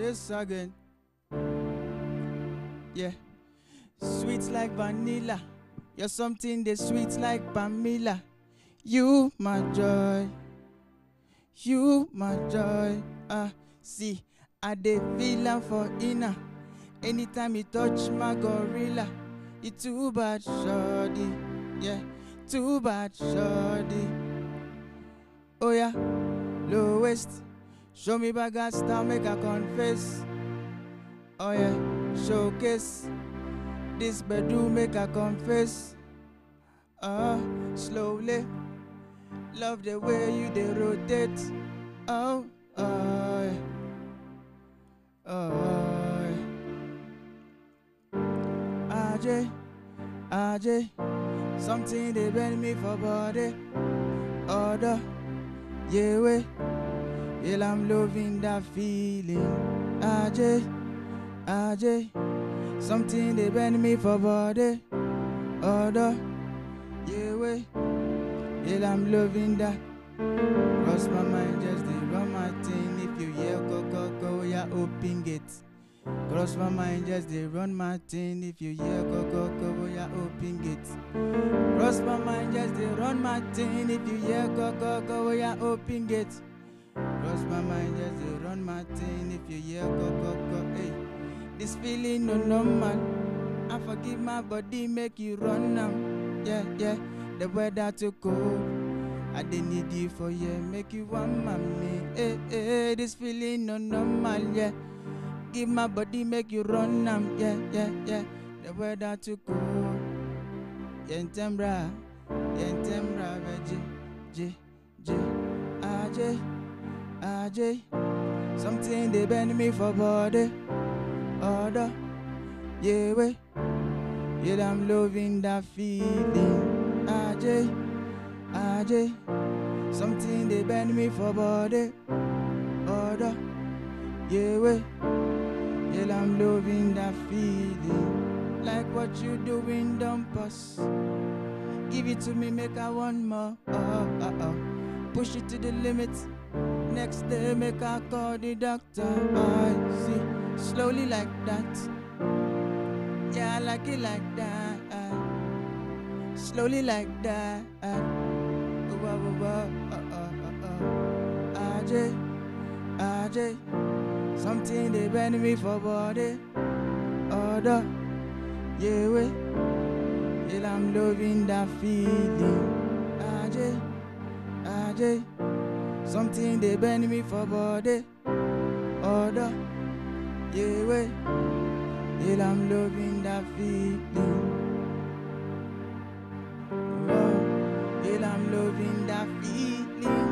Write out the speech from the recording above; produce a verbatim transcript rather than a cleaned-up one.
this again. Yeah. Sweet like vanilla. You're something that's sweet like Pamela. You my joy. You my joy. Ah, see, I dey feel am for inner. Anytime you touch my gorilla, you too bad, shorty. Yeah, too bad, shorty. Oh yeah, low waist. Show me back that style, make I confess. Oh yeah, showcase. This bedroom make I confess. Uh, slowly. Love the way you they rotate. Oh, oh, oh. R J, R J, something they bend me for body. Order, yeah, way. Well, I'm loving that feeling. R J, R J, something they bend me for body. Order, yeah, way. Well, I'm loving that. Cross my mind, just they run my thing. If you hear go go go, yeah, open gates. Cross my mind, just they run my thing. If you hear go go go, yeah, open gates. Cross my mind, just they run my thing. If you hear go go go, yeah, open gates. Cross my mind, just they run my thing. If you hear go go go, hey, this feeling no normal. I forgive my body, make you run now. Yeah, yeah, the weather too cold. I didn't need you for yeah, make you want mommy. Hey, hey, this feeling no normal, yeah. Give my body, make you run now, yeah, yeah, yeah. The weather too cold. Yentembra, yentembra, J, J, J, R J, R J. Something they bend me for body. Order, yeah, way. Yeah, I'm loving that feeling. R J, R J. Something they bend me for body. Order, yeah, way. Yeah, I'm loving that feeling. Like what you doing, don't pass. Give it to me, make I want more. Oh, oh, oh. Push it to the limit. Next day, make I call the doctor. I see, slowly like that. Yeah, I like it like that. Slowly like that. Oh, oh, oh, oh, oh, oh, oh. R J, R J. Something they bend me for body. Order, yeah, way. Yeah, I'm loving that feeling. R J, R J. Something they bend me for body. Order, yeah, way. Yeah, I'm loving that feeling. Oh, yeah, I'm loving that feeling.